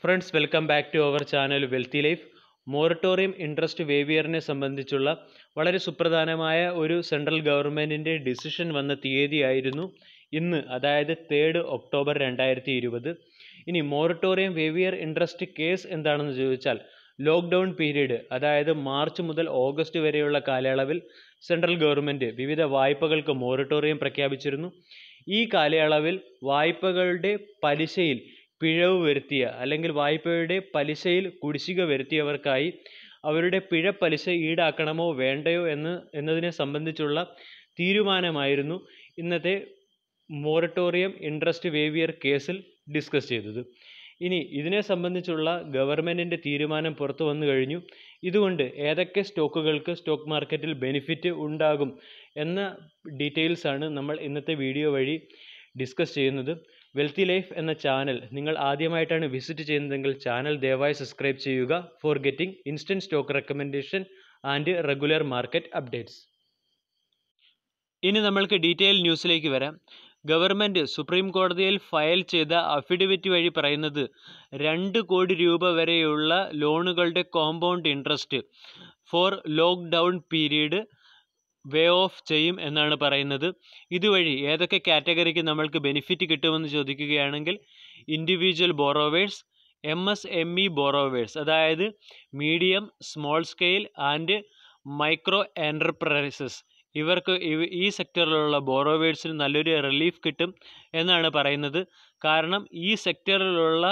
Friends, welcome back to our channel wealthy life. Moratorium interest വേവിയറിനെ സംബന്ധിച്ചുള്ള വളരെ സുപ്രധാനമായ ഒരു സെൻട്രൽ ഗവൺമെൻറ്റിൻ്റെ ഡിസിഷൻ വന്ന തീയതിയായിരുന്നു ഇന്ന്, അതായത് 3 ഒക്ടോബർ 2020. ഇനി മൊറട്ടോറിയം വേവിയർ ഇൻട്രസ്റ്റ് കേസ് എന്താണെന്ന് ചോദിച്ചാൽ, ലോക്ക്ഡൗൺ പീരീഡ്, അതായത് മാർച്ച് മുതൽ ഓഗസ്റ്റ് വരെയുള്ള കാലയളവിൽ സെൻട്രൽ ഗവൺമെൻറ് വിവിധ വായ്പകൾക്ക് മൊറട്ടോറിയം പ്രഖ്യാപിച്ചിരുന്നു. ഈ കാലയളവിൽ വായ്പകളുടെ പലിശയിൽ പിഴവ് വരുത്തിയ അല്ലെങ്കിൽ വായ്പയുടെ പലിശയിൽ കുടിശ്ശിക വരുത്തിയവർക്കായി അവരുടെ പിഴ പലിശ ഈടാക്കണമോ വേണ്ടയോ എന്നതിനെ സംബന്ധിച്ചുള്ള തീരുമാനമായിരുന്നു ഇന്നത്തെ മൊറട്ടോറിയം ഇൻട്രസ്റ്റ് വേവിയർ കേസിൽ ഡിസ്കസ് ചെയ്തത്. ഇനി ഇതിനെ സംബന്ധിച്ചുള്ള ഗവൺമെൻറ്റിൻ്റെ തീരുമാനം പുറത്തു വന്നു കഴിഞ്ഞു. ഇതുകൊണ്ട് ഏതൊക്കെ സ്റ്റോക്കുകൾക്ക് സ്റ്റോക്ക് മാർക്കറ്റിൽ ബെനിഫിറ്റ് ഉണ്ടാകും എന്ന ഡീറ്റെയിൽസാണ് നമ്മൾ ഇന്നത്തെ വീഡിയോ വഴി ഡിസ്കസ് ചെയ്യുന്നത്. വെൽത്തി ലൈഫ് എന്ന ചാനൽ നിങ്ങൾ ആദ്യമായിട്ടാണ് വിസിറ്റ് ചെയ്യുന്നതെങ്കിൽ ചാനൽ ദയവായി സബ്സ്ക്രൈബ് ചെയ്യുക for getting instant stock recommendation and regular market updates. ഇനി നമ്മൾക്ക് ഡീറ്റെയിൽ ന്യൂസിലേക്ക് വരാം. ഗവൺമെൻറ് സുപ്രീം കോടതിയിൽ ഫയൽ ചെയ്ത അഫിഡവിറ്റ് വഴി പറയുന്നത് 2 കോടി രൂപ വരെയുള്ള ലോണുകളുടെ compound interest for lockdown period waive off ചെയ്യും എന്നാണ് പറയുന്നത്. ഇതുവഴി ഏതൊക്കെ കാറ്റഗറിക്ക് നമ്മൾക്ക് ബെനിഫിറ്റ് കിട്ടുമെന്ന് ചോദിക്കുകയാണെങ്കിൽ, ഇൻഡിവിജ്വൽ ബോറോവേഴ്സ്, MSME ബോറോവേഴ്സ്, അതായത് medium, small scale and micro enterprises, ഇവർക്ക് ഈ സെക്ടറിലുള്ള ബോറോവേഴ്സിന് നല്ലൊരു റിലീഫ് കിട്ടും എന്നാണ് പറയുന്നത്. കാരണം ഈ സെക്ടറിലുള്ള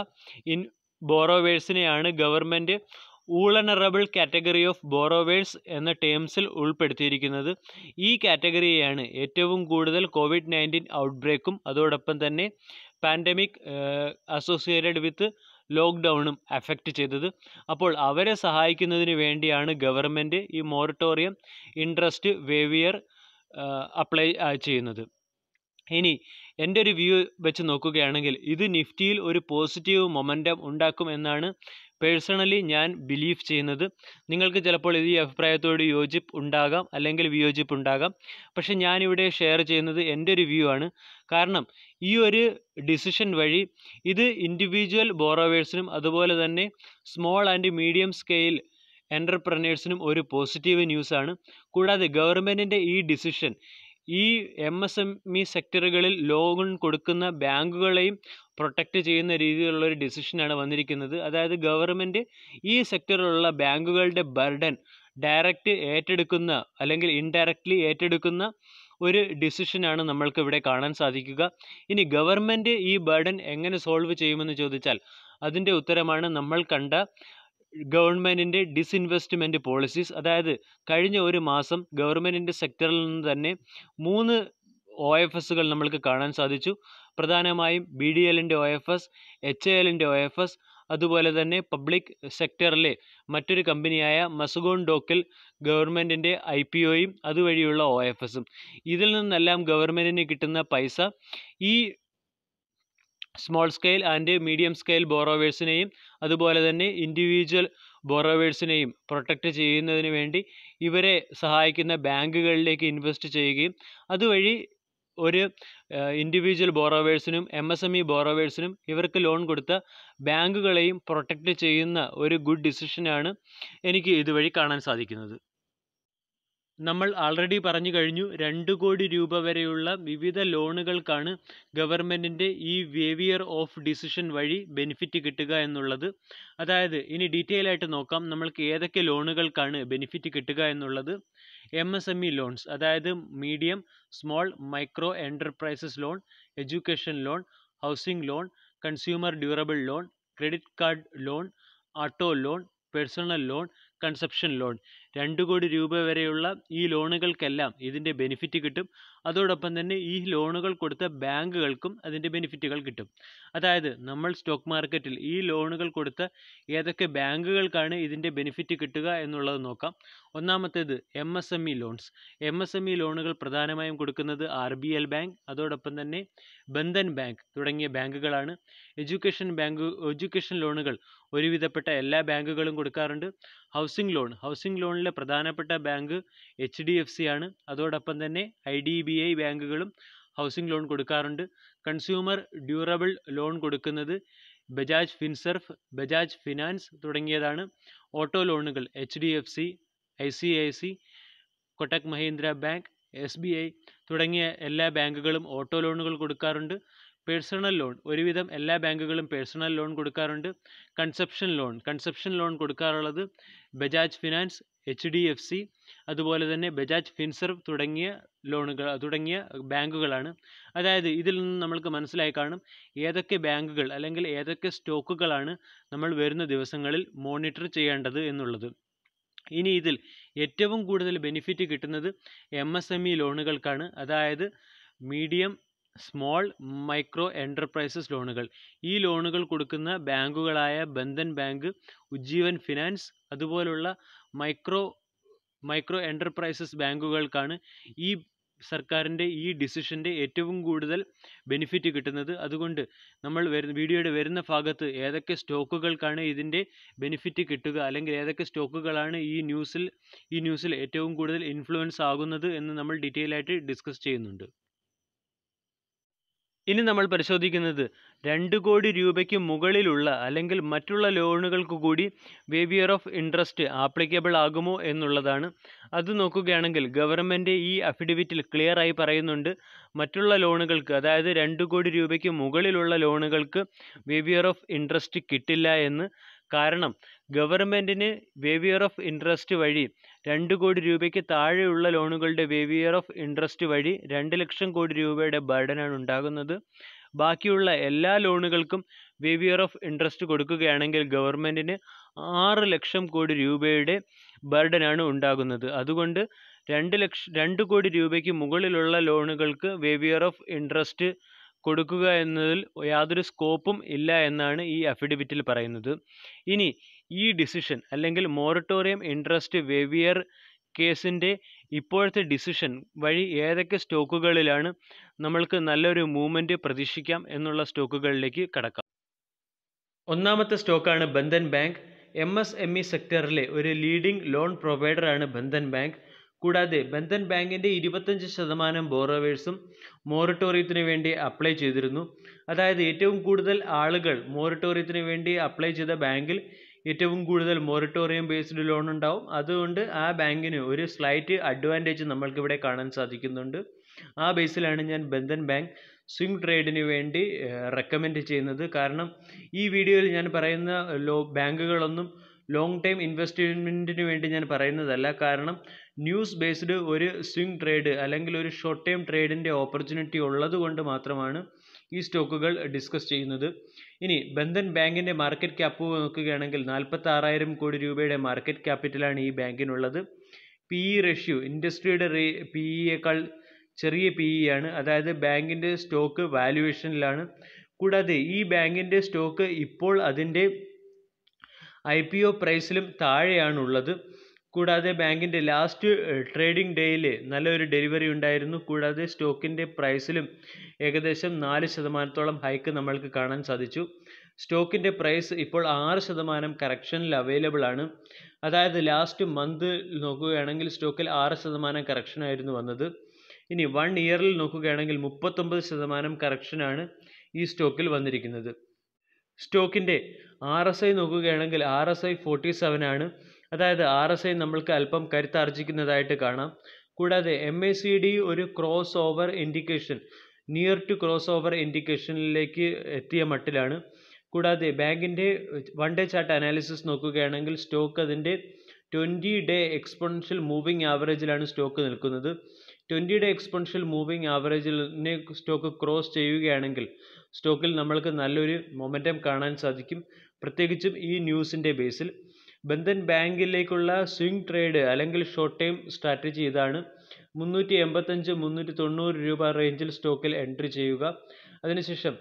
ബോറോവേഴ്സിനെയാണ് government vulnerable category of borrowers എന്ന ടേംസിൽ ഉൾപ്പെടുത്തിയിരിക്കുന്നത്. ഈ കാറ്റഗറിയെയാണ് ഏറ്റവും കൂടുതൽ COVID-19 ഔട്ട്ബ്രേക്കും അതോടൊപ്പം തന്നെ പാൻഡമിക് അസോസിയേറ്റഡ് വിത്ത് ലോക്ക്ഡൗണും അഫക്റ്റ് ചെയ്തത്. അപ്പോൾ അവരെ സഹായിക്കുന്നതിന് വേണ്ടിയാണ് ഗവൺമെൻറ് ഈ മൊറട്ടോറിയം ഇൻട്രസ്റ്റ് വേവിയർ അപ്ലൈ ചെയ്യുന്നത്. ഇനി എൻ്റെ ഒരു വ്യൂ വെച്ച് നോക്കുകയാണെങ്കിൽ ഇത് നിഫ്റ്റിയിൽ ഒരു പോസിറ്റീവ് മൊമെൻറ്റം ഉണ്ടാക്കും എന്നാണ് പേഴ്സണലി ഞാൻ ബിലീവ് ചെയ്യുന്നത്. നിങ്ങൾക്ക് ചിലപ്പോൾ ഈ അഭിപ്രായത്തോട് യോജിപ്പ് ഉണ്ടാകാം അല്ലെങ്കിൽ വിയോജിപ്പ് ഉണ്ടാകാം. പക്ഷെ ഞാനിവിടെ ഷെയർ ചെയ്യുന്നത് എൻ്റെ ഒരു വ്യൂ ആണ്. കാരണം ഈ ഒരു ഡിസിഷൻ വഴി ഇത് ഇൻഡിവിജ്വൽ ബോറോവേഴ്സിനും അതുപോലെ തന്നെ സ്മോൾ ആൻഡ് മീഡിയം സ്കെയിൽ എൻ്റർപ്രനേഴ്സിനും ഒരു പോസിറ്റീവ് ന്യൂസാണ്. കൂടാതെ ഗവൺമെൻറ്റിൻ്റെ ഈ ഡിസിഷൻ ഈ MSME സെക്ടറുകളിൽ ലോൺ കൊടുക്കുന്ന ബാങ്കുകളെയും പ്രൊട്ടക്റ്റ് ചെയ്യുന്ന രീതിയിലുള്ളൊരു ഡിസിഷനാണ് വന്നിരിക്കുന്നത്. അതായത് ഗവൺമെൻറ് ഈ സെക്ടറിലുള്ള ബാങ്കുകളുടെ ബർഡൻ ഡയറക്റ്റ് ഏറ്റെടുക്കുന്ന അല്ലെങ്കിൽ ഇൻഡയറക്റ്റ്ലി ഏറ്റെടുക്കുന്ന ഒരു ഡിസിഷനാണ് നമ്മൾക്ക് ഇവിടെ കാണാൻ സാധിക്കുക. ഇനി ഗവൺമെൻറ് ഈ ബർഡൻ എങ്ങനെ സോൾവ് ചെയ്യുമെന്ന് ചോദിച്ചാൽ അതിൻ്റെ ഉത്തരമാണ് നമ്മൾ കണ്ട ഗവൺമെൻറ്റിൻ്റെ ഡിസ്ഇൻവെസ്റ്റ്മെൻറ്റ് പോളിസീസ്. അതായത് കഴിഞ്ഞ ഒരു മാസം ഗവൺമെൻറ്റിൻ്റെ സെക്ടറിൽ നിന്ന് തന്നെ 3 OFSകൾ നമ്മൾക്ക് കാണാൻ സാധിച്ചു. പ്രധാനമായും BDLൻ്റെ OFS, HALൻ്റെ OFS, അതുപോലെ തന്നെ പബ്ലിക് സെക്ടറിലെ മറ്റൊരു കമ്പനിയായ മസഗോൺ ഡോക്കിൽ ഗവൺമെൻറ്റിൻ്റെ IPOയും അതുവഴിയുള്ള OFSും. ഇതിൽ നിന്നെല്ലാം ഗവൺമെൻറ്റിന് കിട്ടുന്ന പൈസ ഈ small scale and medium scale ബോറോവേഴ്സിനെയും അതുപോലെ തന്നെ ഇൻഡിവിജ്വൽ ബോറോവേഴ്സിനെയും പ്രൊട്ടക്റ്റ് ചെയ്യുന്നതിന് വേണ്ടി ഇവരെ സഹായിക്കുന്ന ബാങ്കുകളിലേക്ക് ഇൻവെസ്റ്റ് ചെയ്യുകയും അതുവഴി ഒരു ഇൻഡിവിജ്വൽ ബോറോവേഴ്സിനും MSME ബോറോവേഴ്സിനും ഇവർക്ക് ലോൺ കൊടുത്ത ബാങ്കുകളെയും പ്രൊട്ടക്റ്റ് ചെയ്യുന്ന ഒരു ഗുഡ് ഡിസിഷനാണ് എനിക്ക് ഇതുവഴി കാണാൻ സാധിക്കുന്നത്. നമ്മൾ ആൾറെഡി പറഞ്ഞു കഴിഞ്ഞു 2 കോടി രൂപ വരെയുള്ള വിവിധ ലോണുകൾക്കാണ് ഗവൺമെൻറ്റിൻ്റെ ഈ വേവിയർ ഓഫ് ഡിസിഷൻ വഴി ബെനിഫിറ്റ് കിട്ടുക എന്നുള്ളത്. അതായത് ഇനി ഡീറ്റെയിൽ ആയിട്ട് നോക്കാം നമ്മൾക്ക് ഏതൊക്കെ ലോണുകൾക്കാണ് ബെനിഫിറ്റ് കിട്ടുക എന്നുള്ളത്. MSME ലോൺസ്, അതായത് medium, small, micro enterprises loan, education loan, housing loan, consumer durable loan, credit card loan, auto loan, personal loan, consumption loan, 2 കോടി രൂപ വരെയുള്ള ഈ ലോണുകൾക്കെല്ലാം ഇതിൻ്റെ ബെനിഫിറ്റ് കിട്ടും. അതോടൊപ്പം തന്നെ ഈ ലോണുകൾ കൊടുത്ത ബാങ്കുകൾക്കും അതിൻ്റെ ബെനിഫിറ്റുകൾ കിട്ടും. അതായത് നമ്മൾ സ്റ്റോക്ക് മാർക്കറ്റിൽ ഈ ലോണുകൾ കൊടുത്ത ഏതൊക്കെ ബാങ്കുകൾക്കാണ് ഇതിൻ്റെ ബെനിഫിറ്റ് കിട്ടുക എന്നുള്ളത് നോക്കാം. ഒന്നാമത്തേത് MSME ലോൺസ്. MSME ലോണുകൾ പ്രധാനമായും കൊടുക്കുന്നത് RBL ബാങ്ക്, അതോടൊപ്പം തന്നെ ബന്ധൻ ബാങ്ക് തുടങ്ങിയ ബാങ്കുകളാണ്. എഡ്യൂക്കേഷൻ ലോണുകൾ ഒരുവിധപ്പെട്ട എല്ലാ ബാങ്കുകളും കൊടുക്കാറുണ്ട്. ഹൗസിംഗ് ലോണിലെ പ്രധാനപ്പെട്ട ബാങ്ക് HDFC ആണ്. അതോടൊപ്പം തന്നെ IDBI ബാങ്കുകളും ഹൗസിംഗ് ലോൺ കൊടുക്കാറുണ്ട്. കൺസ്യൂമർ ഡ്യൂറബിൾ ലോൺ കൊടുക്കുന്നത് ബജാജ് ഫിൻസർവ്, ബജാജ് ഫിനാൻസ് തുടങ്ങിയതാണ്. ഓട്ടോ ലോണുകൾ HDFC, ICIC, Kotak Mahindra bank, SBI തുടങ്ങിയ എല്ലാ ബാങ്കുകളും ഓട്ടോ ലോണുകൾ കൊടുക്കാറുണ്ട്. പേഴ്സണൽ ലോൺ ഒരുവിധം എല്ലാ ബാങ്കുകളും പേഴ്സണൽ ലോൺ കൊടുക്കാറുണ്ട്. കൺസെപ്ഷൻ ലോൺ കൊടുക്കാറുള്ളത് ബജാജ് ഫിനാൻസ്, HDFC, അതുപോലെ തന്നെ ബജാജ് ഫിൻസർവ് തുടങ്ങിയ ബാങ്കുകളാണ്. അതായത് ഇതിൽ നിന്ന് നമ്മൾക്ക് മനസ്സിലായി കാണും ഏതൊക്കെ ബാങ്കുകൾ അല്ലെങ്കിൽ ഏതൊക്കെ സ്റ്റോക്കുകളാണ് നമ്മൾ വരുന്ന ദിവസങ്ങളിൽ മോണിറ്റർ ചെയ്യേണ്ടത് എന്നുള്ളത്. ഇനി ഇതിൽ ഏറ്റവും കൂടുതൽ ബെനിഫിറ്റ് കിട്ടുന്നത് MSME ലോണുകൾക്കാണ്. അതായത് മീഡിയം, സ്മോൾ, മൈക്രോ എൻ്റർപ്രൈസസ് ലോണുകൾ. ഈ ലോണുകൾ കൊടുക്കുന്ന ബാങ്കുകളായ ബന്ധൻ ബാങ്ക്, ഉജ്ജീവൻ ഫിനാൻസ് അതുപോലുള്ള മൈക്രോ എൻ്റർപ്രൈസസ് ബാങ്കുകൾക്കാണ് ഈ സർക്കാരിൻ്റെ ഈ ഡിസിഷൻ്റെ ഏറ്റവും കൂടുതൽ ബെനിഫിറ്റ് കിട്ടുന്നത്. അതുകൊണ്ട് നമ്മൾ വീഡിയോയുടെ വരുന്ന ഭാഗത്ത് ഏതൊക്കെ സ്റ്റോക്കുകൾക്കാണ് ഇതിൻ്റെ ബെനിഫിറ്റ് കിട്ടുക അല്ലെങ്കിൽ ഏതൊക്കെ സ്റ്റോക്കുകളാണ് ഈ ന്യൂസിൽ ഏറ്റവും കൂടുതൽ ഇൻഫ്ലുവൻസ് ആകുന്നത് എന്ന് നമ്മൾ ഡീറ്റെയിൽ ആയിട്ട് ഡിസ്കസ് ചെയ്യുന്നുണ്ട്. ഇനി നമ്മൾ പരിശോധിക്കുന്നത് 2 കോടി രൂപയ്ക്ക് മുകളിലുള്ള അല്ലെങ്കിൽ മറ്റുള്ള ലോണുകൾക്ക് കൂടി വേവിയർ ഓഫ് ഇൻട്രസ്റ്റ് ആപ്ലിക്കബിൾ ആകുമോ എന്നുള്ളതാണ്. അത് നോക്കുകയാണെങ്കിൽ ഗവൺമെൻറ് ഈ അഫിഡവിറ്റിൽ ക്ലിയർ ആയി പറയുന്നുണ്ട് മറ്റുള്ള ലോണുകൾക്ക്, അതായത് 2 കോടി രൂപയ്ക്ക് മുകളിലുള്ള ലോണുകൾക്ക് വേവിയർ ഓഫ് ഇൻട്രസ്റ്റ് കിട്ടില്ല എന്ന്. കാരണം ഗവൺമെൻറ്റിന് വേവിയർ ഓഫ് ഇൻട്രസ്റ്റ് വഴി 2 കോടി രൂപയ്ക്ക് താഴെയുള്ള ലോണുകളുടെ വേവിയർ ഓഫ് ഇൻട്രസ്റ്റ് വഴി 2 ലക്ഷം കോടി രൂപയുടെ ബർഡനാണ് ഉണ്ടാകുന്നത്. ബാക്കിയുള്ള എല്ലാ ലോണുകൾക്കും വേവിയർ ഓഫ് ഇൻട്രസ്റ്റ് കൊടുക്കുകയാണെങ്കിൽ ഗവൺമെൻറ്റിന് 6 ലക്ഷം കോടി രൂപയുടെ ബർഡനാണ് ഉണ്ടാകുന്നത്. അതുകൊണ്ട് 2 കോടി രൂപയ്ക്ക് മുകളിലുള്ള ലോണുകൾക്ക് വേവിയർ ഓഫ് ഇൻട്രസ്റ്റ് കൊടുക്കുക എന്നതിൽ യാതൊരു സ്കോപ്പും ഇല്ല എന്നാണ് ഈ അഫിഡവിറ്റിൽ പറയുന്നത്. ഇനി ഈ ഡിസിഷൻ അല്ലെങ്കിൽ മൊറട്ടോറിയം ഇൻട്രസ്റ്റ് വേവിയർ കേസിൻ്റെ ഇപ്പോഴത്തെ ഡിസിഷൻ വഴി ഏതൊക്കെ സ്റ്റോക്കുകളിലാണ് നമ്മൾക്ക് നല്ലൊരു മൂവ്മെൻറ്റ് പ്രതീക്ഷിക്കാം എന്നുള്ള സ്റ്റോക്കുകളിലേക്ക് കടക്കാം. ഒന്നാമത്തെ സ്റ്റോക്കാണ് ബന്ധൻ ബാങ്ക്. MSME സെക്ടറിലെ ഒരു ലീഡിംഗ് ലോൺ പ്രൊവൈഡറാണ് ബന്ധൻ ബാങ്ക്. കൂടാതെ ബന്ധൻ ബാങ്കിൻ്റെ 25% ബോറോവേഴ്സും മൊറട്ടോറിയത്തിന് വേണ്ടി അപ്ലൈ ചെയ്തിരുന്നു. അതായത് ഏറ്റവും കൂടുതൽ ആളുകൾ മൊറട്ടോറിയത്തിന് വേണ്ടി അപ്ലൈ ചെയ്ത ബാങ്കിൽ ഏറ്റവും കൂടുതൽ മൊറട്ടോറിയം ബേസ്ഡ് ലോൺ ഉണ്ടാവും. അതുകൊണ്ട് ആ ബാങ്കിന് ഒരു സ്ലൈറ്റ് അഡ്വാൻറ്റേജ് നമ്മൾക്കിവിടെ കാണാൻ സാധിക്കുന്നുണ്ട്. ആ ബേസിലാണ് ഞാൻ ബന്ധൻ ബാങ്ക് സ്വിംഗ് ട്രേഡിന് വേണ്ടി റെക്കമെൻഡ് ചെയ്യുന്നത്. കാരണം ഈ വീഡിയോയിൽ ഞാൻ പറയുന്ന ബാങ്കുകളൊന്നും ലോങ് ടൈം ഇൻവെസ്റ്റ്മെൻറ്റിന് വേണ്ടി ഞാൻ പറയുന്നതല്ല. കാരണം ന്യൂസ് ബേസ്ഡ് ഒരു സ്വിംഗ് ട്രേഡ് അല്ലെങ്കിൽ ഒരു ഷോർട്ട് ടൈം ട്രേഡിൻ്റെ ഓപ്പർച്യൂണിറ്റി ഉള്ളത് കൊണ്ട് മാത്രമാണ് ഈ സ്റ്റോക്കുകൾ ഡിസ്കസ് ചെയ്യുന്നത്. ഇനി ബന്ധൻ ബാങ്കിൻ്റെ മാർക്കറ്റ് ക്യാപ്പ് നോക്കുകയാണെങ്കിൽ 46,000 കോടി രൂപയുടെ മാർക്കറ്റ് ക്യാപിറ്റലാണ് ഈ ബാങ്കിനുള്ളത്. PE റേഷ്യോ ഇൻഡസ്ട്രിയുടെ PEയേക്കാൾ ചെറിയ PE ആണ്. അതായത് ബാങ്കിൻ്റെ സ്റ്റോക്ക് വാല്യുവേഷനിലാണ്. കൂടാതെ ഈ ബാങ്കിൻ്റെ സ്റ്റോക്ക് ഇപ്പോൾ അതിൻ്റെ IPO പ്രൈസിലും താഴെയാണുള്ളത്. കൂടാതെ ബാങ്കിൻ്റെ ലാസ്റ്റ് ട്രേഡിംഗ് ഡേയിൽ നല്ലൊരു ഡെലിവറി ഉണ്ടായിരുന്നു. കൂടാതെ സ്റ്റോക്കിൻ്റെ പ്രൈസിലും ഏകദേശം 4% ഹൈക്ക് നമ്മൾക്ക് കാണാൻ സാധിച്ചു. സ്റ്റോക്കിൻ്റെ പ്രൈസ് ഇപ്പോൾ 6% കറക്ഷനിൽ അവൈലബിൾ ആണ്. അതായത് ലാസ്റ്റ് മന്ത് നോക്കുകയാണെങ്കിൽ സ്റ്റോക്കിൽ 6% കറക്ഷനായിരുന്നു വന്നത്. ഇനി 1 ഇയറിൽ നോക്കുകയാണെങ്കിൽ 39% കറക്ഷനാണ് ഈ സ്റ്റോക്കിൽ വന്നിരിക്കുന്നത്. സ്റ്റോക്കിൻ്റെ RSI നോക്കുകയാണെങ്കിൽ RSI 47 ആണ്. അതായത് RSI നമ്മൾക്ക് അല്പം കരുത്താർജിക്കുന്നതായിട്ട് കാണാം. കൂടാതെ MACD ഒരു cross over indication, near to cross over ഇൻഡിക്കേഷനിലേക്ക് എത്തിയ മട്ടിലാണ്. കൂടാതെ ബാങ്കിൻ്റെ 1 ഡേ ചാർട്ട് അനാലിസിസ് നോക്കുകയാണെങ്കിൽ സ്റ്റോക്ക് അതിൻ്റെ 20 ഡേ എക്സ്പോണൻഷ്യൽ മൂവിങ് ആവറേജിലാണ് സ്റ്റോക്ക് നിൽക്കുന്നത്. 20 ഡേ എക്സ്പോണൻഷ്യൽ മൂവിങ് ആവറേജിനെ സ്റ്റോക്ക് ക്രോസ് ചെയ്യുകയാണെങ്കിൽ സ്റ്റോക്കിൽ നമ്മൾക്ക് നല്ലൊരു മൊമെൻറ്റം കാണാൻ സാധിക്കും. പ്രത്യേകിച്ചും ഈ ന്യൂസിൻ്റെ ബേസിൽ ബന്ധൻ ബാങ്കിലേക്കുള്ള സ്വിംഗ് ട്രേഡ് അല്ലെങ്കിൽ ഷോർട്ട് ടൈം സ്ട്രാറ്റജി ഇതാണ്. 385-390 രൂപ റേഞ്ചിൽ സ്റ്റോക്കിൽ എൻട്രി ചെയ്യുക. അതിനുശേഷം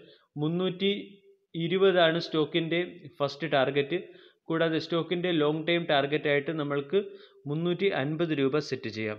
320 സ്റ്റോക്കിൻ്റെ ഫസ്റ്റ് ടാർഗറ്റ്. കൂടാതെ സ്റ്റോക്കിൻ്റെ ലോങ് ടൈം ടാർഗറ്റായിട്ട് നമ്മൾക്ക് 350 രൂപ സെറ്റ് ചെയ്യാം.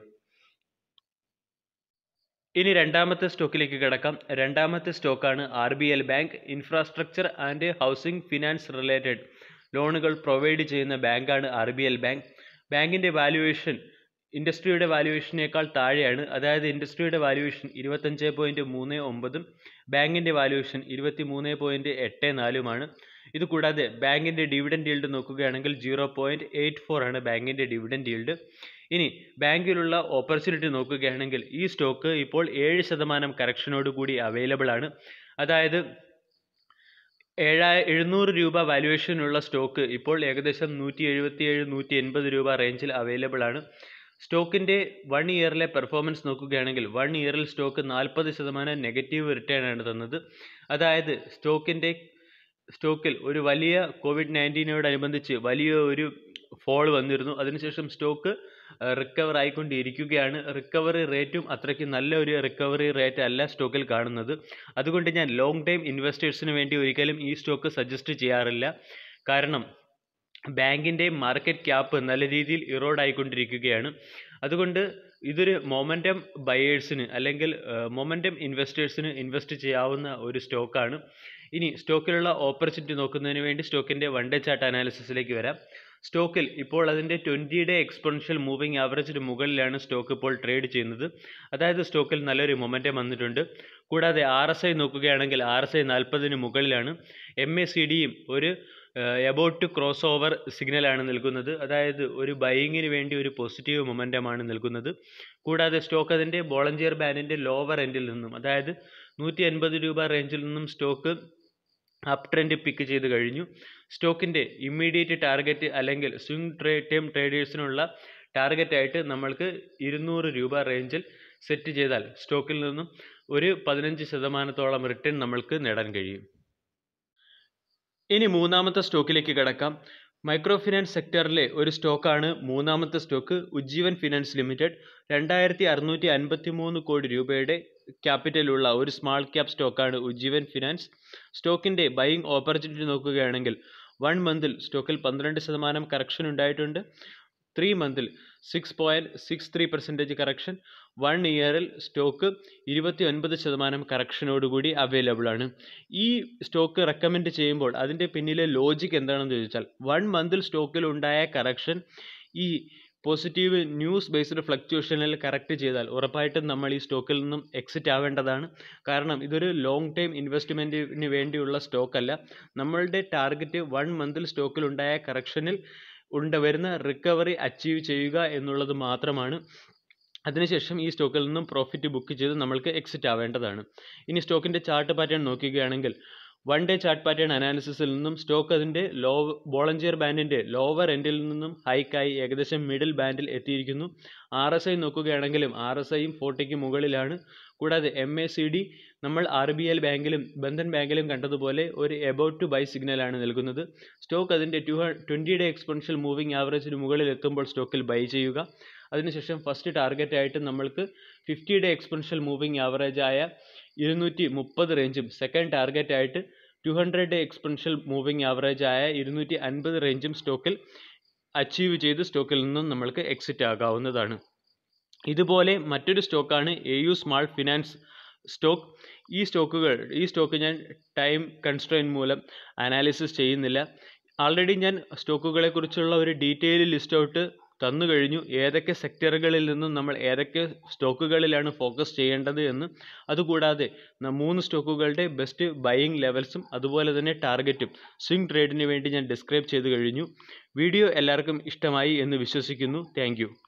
ഇനി രണ്ടാമത്തെ സ്റ്റോക്കിലേക്ക് കിടക്കാം. രണ്ടാമത്തെ സ്റ്റോക്കാണ് RBL bank. Infrastructure and housing finance related ലോണുകൾ പ്രൊവൈഡ് ചെയ്യുന്ന ബാങ്കാണ് RBL ബാങ്ക്. ബാങ്കിൻ്റെ വാല്യുവേഷൻ ഇൻഡസ്ട്രിയുടെ വാല്യുവേഷനേക്കാൾ താഴെയാണ്. അതായത് ഇൻഡസ്ട്രിയുടെ വാല്യുവേഷൻ 25.39 ബാങ്കിൻ്റെ വാല്യുവേഷൻ 23.84 ഇത് കൂടാതെ ബാങ്കിൻ്റെ ഡിവിഡൻഡ് yield നോക്കുകയാണെങ്കിൽ 0.84 ആണ് ബാങ്കിൻ്റെ ഡിവിഡൻഡ് yield. ഇനി ബാങ്കിലുള്ള ഓപ്പർച്യൂണിറ്റി നോക്കുകയാണെങ്കിൽ ഈ സ്റ്റോക്ക് ഇപ്പോൾ 7% കറക്ഷനോട് കൂടി അവൈലബിൾ ആണ്. അതായത് 700 രൂപ വാല്യുവേഷനുള്ള സ്റ്റോക്ക് ഇപ്പോൾ ഏകദേശം 177-180 രൂപ റേഞ്ചിൽ അവൈലബിൾ ആണ്. സ്റ്റോക്കിൻ്റെ 1 ഇയറിലെ പെർഫോമൻസ് നോക്കുകയാണെങ്കിൽ 1 ഇയറിൽ സ്റ്റോക്ക് 40% നെഗറ്റീവ് റിട്ടേൺ ആണ് തന്നത്. അതായത് സ്റ്റോക്കിൽ ഒരു വലിയ COVID-19നോടനുബന്ധിച്ച് വലിയ ഒരു ഫോൾ വന്നിരുന്നു. അതിനുശേഷം സ്റ്റോക്ക് റിക്കവർ ആയിക്കൊണ്ടിരിക്കുകയാണ്. റിക്കവറി റേറ്റും അത്രയ്ക്ക് നല്ല ഒരു റിക്കവറി റേറ്റ് അല്ല സ്റ്റോക്കിൽ കാണുന്നത്. അതുകൊണ്ട് ഞാൻ ലോങ് ടൈം ഇൻവെസ്റ്റേഴ്സിന് വേണ്ടി ഒരിക്കലും ഈ സ്റ്റോക്ക് സജസ്റ്റ് ചെയ്യാറില്ല. കാരണം ബാങ്കിൻ്റെ മാർക്കറ്റ് ക്യാപ്പ് നല്ല രീതിയിൽ ഇറോഡ് ആയിക്കൊണ്ടിരിക്കുകയാണ്. അതുകൊണ്ട് ഇതൊരു മൊമെൻറ്റം ബയേഴ്സിന് അല്ലെങ്കിൽ മൊമെൻറ്റം ഇൻവെസ്റ്റേഴ്സിന് ഇൻവെസ്റ്റ് ചെയ്യാവുന്ന ഒരു സ്റ്റോക്കാണ്. ഇനി സ്റ്റോക്കിലുള്ള ഓപ്പർച്യൂണിറ്റി നോക്കുന്നതിന് വേണ്ടി സ്റ്റോക്കിൻ്റെ 1 ഡേ ചാർട്ട് അനാലിസിസിലേക്ക് വരാം. സ്റ്റോക്കിൽ ഇപ്പോൾ അതിൻ്റെ 20 ഡേ എക്സ്പോണൻഷ്യൽ മൂവിങ് ആവറേജിന് മുകളിലാണ് സ്റ്റോക്ക് ഇപ്പോൾ ട്രേഡ് ചെയ്യുന്നത്. അതായത് സ്റ്റോക്കിൽ നല്ലൊരു മൊമെൻറ്റം വന്നിട്ടുണ്ട്. കൂടാതെ RSI നോക്കുകയാണെങ്കിൽ RSI 40-ന് മുകളിലാണ്. MACDയും ഒരു എബൌട്ട് ടു ക്രോസ് ഓവർ സിഗ്നലാണ് നൽകുന്നത്. അതായത് ഒരു ബൈയിങ്ങിന് വേണ്ടി ഒരു പോസിറ്റീവ് മൊമെൻറ്റമാണ് നൽകുന്നത്. കൂടാതെ സ്റ്റോക്ക് അതിൻ്റെ ബോളഞ്ചിയർ ബാൻഡിൻ്റെ ലോവർ എൻഡിൽ നിന്നും അതായത് 180 രൂപ റേഞ്ചിൽ നിന്നും സ്റ്റോക്ക് അപ് ട്രെൻഡ് പിക്ക് ചെയ്ത് കഴിഞ്ഞു. സ്റ്റോക്കിൻ്റെ ഇമ്മീഡിയറ്റ് ടാർഗറ്റ് അല്ലെങ്കിൽ സ്വിംഗ് ടൈം ട്രേഡേഴ്സിനുള്ള ടാർഗറ്റായിട്ട് നമ്മൾക്ക് 200 രൂപ റേഞ്ചിൽ സെറ്റ് ചെയ്താൽ സ്റ്റോക്കിൽ നിന്നും ഒരു 15% റിട്ടേൺ നമ്മൾക്ക് നേടാൻ കഴിയും. ഇനി മൂന്നാമത്തെ സ്റ്റോക്കിലേക്ക് കടക്കാം. മൈക്രോ ഫിനാൻസ് സെക്ടറിലെ ഒരു സ്റ്റോക്കാണ് മൂന്നാമത്തെ സ്റ്റോക്ക്, ഉജ്ജീവൻ ഫിനാൻസ് ലിമിറ്റഡ്. 2653 കോടി രൂപയുടെ ക്യാപിറ്റലുള്ള ഒരു സ്മാൾ ക്യാപ് സ്റ്റോക്കാണ് ഉജ്ജീവൻ ഫിനാൻസ്. സ്റ്റോക്കിൻ്റെ ബൈയിങ് ഓപ്പർച്യൂണിറ്റി നോക്കുകയാണെങ്കിൽ 1 മന്തിൽ സ്റ്റോക്കിൽ 12% കറക്ഷൻ ഉണ്ടായിട്ടുണ്ട്. 3 മന്തിൽ 6.63% കറക്ഷൻ. 1 ഇയറിൽ സ്റ്റോക്ക് 29% കറക്ഷനോടുകൂടി അവൈലബിൾ ആണ്. ഈ സ്റ്റോക്ക് റെക്കമെൻഡ് ചെയ്യുമ്പോൾ അതിൻ്റെ പിന്നിലെ ലോജിക്ക് എന്താണെന്ന് ചോദിച്ചാൽ 1 മന്തിൽ സ്റ്റോക്കിൽ ഉണ്ടായ കറക്ഷൻ ഈ പോസിറ്റീവ് ന്യൂസ് ബേസ്ഡ് ഫ്ലക്ച്വേഷനിൽ കറക്റ്റ് ചെയ്താൽ ഉറപ്പായിട്ടും നമ്മൾ ഈ സ്റ്റോക്കിൽ നിന്നും എക്സിറ്റ് ആവേണ്ടതാണ്. കാരണം ഇതൊരു ലോങ് ടൈം ഇൻവെസ്റ്റ്മെൻറ്റിന് വേണ്ടിയുള്ള സ്റ്റോക്കല്ല. നമ്മളുടെ ടാർഗറ്റ് 1 മന്തിൽ സ്റ്റോക്കിൽ ഉണ്ടായ കറക്ഷനിൽ വരുന്ന റിക്കവറി അച്ചീവ് ചെയ്യുക എന്നുള്ളത് മാത്രമാണ്. അതിനുശേഷം ഈ സ്റ്റോക്കിൽ നിന്നും പ്രോഫിറ്റ് ബുക്ക് ചെയ്ത് നമ്മൾക്ക് എക്സിറ്റ് ആവേണ്ടതാണ്. ഇനി സ്റ്റോക്കിൻ്റെ ചാർട്ട് പാറ്റേൺ നോക്കുകയാണെങ്കിൽ 1 ഡേ ചാർട്ട് പാറ്റേൺ അനാലിസിസിൽ നിന്നും സ്റ്റോക്ക് അതിൻ്റെ ബോളഞ്ചിയർ ബാൻഡിൻ്റെ ലോവർ എൻഡിൽ നിന്നും ഹൈക്കായി ഏകദേശം മിഡിൽ ബാൻഡിൽ എത്തിയിരിക്കുന്നു. RSI നോക്കുകയാണെങ്കിലും RSIയും 40-ക്ക് മുകളിലാണ്. കൂടാതെ MACD നമ്മൾ RBL ബാങ്കിലും ബന്ധൻ ബാങ്കിലും കണ്ടതുപോലെ ഒരു എബൌട്ട് ടു ബൈ സിഗ്നലാണ് നൽകുന്നത്. സ്റ്റോക്ക് അതിൻ്റെ 20 ഡേ എക്സ്പോണൻഷ്യൽ മൂവിങ് ആവറേജിന് മുകളിൽ എത്തുമ്പോൾ സ്റ്റോക്കിൽ ബൈ ചെയ്യുക. അതിനുശേഷം ഫസ്റ്റ് ടാർഗറ്റായിട്ട് നമ്മൾക്ക് 50 ഡേ എക്സ്പോണൻഷ്യൽ മൂവിങ് ആവറേജായ 230 റേഞ്ചും സെക്കൻഡ് ടാർഗറ്റായിട്ട് 200 ഡേ എക്സ്പോണൻഷ്യൽ മൂവിങ് ആവറേജായ 250 റേഞ്ചും സ്റ്റോക്കിൽ അച്ചീവ് ചെയ്ത് സ്റ്റോക്കിൽ നിന്നും നമ്മൾക്ക് എക്സിറ്റ് ആകാവുന്നതാണ്. ഇതുപോലെ മറ്റൊരു സ്റ്റോക്കാണ് AU സ്മാൾ ഫിനാൻസ് സ്റ്റോക്ക്. ഈ സ്റ്റോക്ക് ഞാൻ ടൈം കൺസ്ട്രെയിൻ മൂലം അനാലിസിസ് ചെയ്യുന്നില്ല. ആൾറെഡി ഞാൻ സ്റ്റോക്കുകളെക്കുറിച്ചുള്ള ഒരു ഡീറ്റെയിൽ ലിസ്റ്റ് ഔട്ട് തന്നു കഴിഞ്ഞു. ഏതൊക്കെ സെക്ടറുകളിൽ നിന്നും നമ്മൾ ഏതൊക്കെ സ്റ്റോക്കുകളിലാണ് ഫോക്കസ് ചെയ്യേണ്ടത് എന്ന്. അതുകൂടാതെ 3 സ്റ്റോക്കുകളുടെ ബെസ്റ്റ് ബൈയിങ് ലെവൽസും അതുപോലെ തന്നെ ടാർഗറ്റും സ്വിംഗ് ട്രേഡിന് വേണ്ടി ഞാൻ ഡിസ്ക്രൈബ് ചെയ്ത് കഴിഞ്ഞു. വീഡിയോ എല്ലാവർക്കും ഇഷ്ടമായി എന്ന് വിശ്വസിക്കുന്നു. Thank U.